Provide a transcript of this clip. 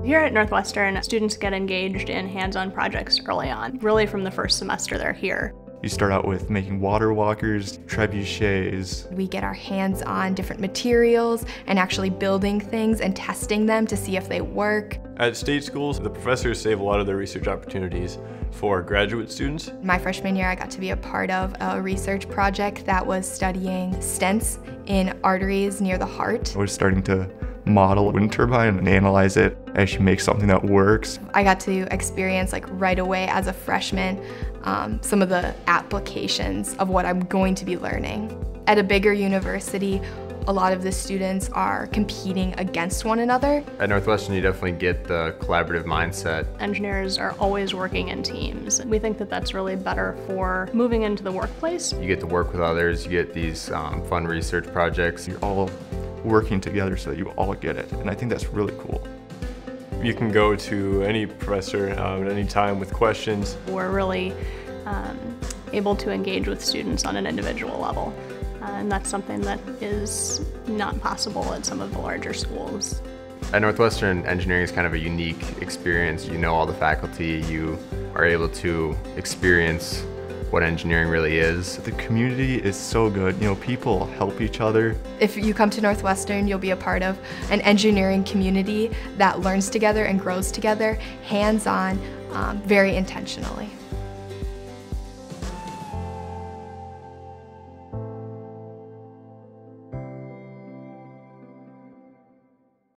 Here at Northwestern, students get engaged in hands-on projects early on, really from the first semester they're here. You start out with making water walkers, trebuchets. We get our hands on different materials and actually building things and testing them to see if they work. At state schools, the professors save a lot of their research opportunities for graduate students. My freshman year, I got to be a part of a research project that was studying stents in arteries near the heart. We're starting to model a wind turbine and analyze it, actually make something that works. I got to experience right away as a freshman some of the applications of what I'm going to be learning. At a bigger university, a lot of the students are competing against one another. At Northwestern, you definitely get the collaborative mindset. Engineers are always working in teams. We think that that's really better for moving into the workplace. You get to work with others, you get these fun research projects. You're all working together so that you all get it, and I think that's really cool. You can go to any professor at any time with questions. We're really able to engage with students on an individual level, and that's something that is not possible at some of the larger schools. At Northwestern, engineering is kind of a unique experience. You know all the faculty, you are able to experience what engineering really is. The community is so good. You know, people help each other. If you come to Northwestern, you'll be a part of an engineering community that learns together and grows together, hands-on, very intentionally.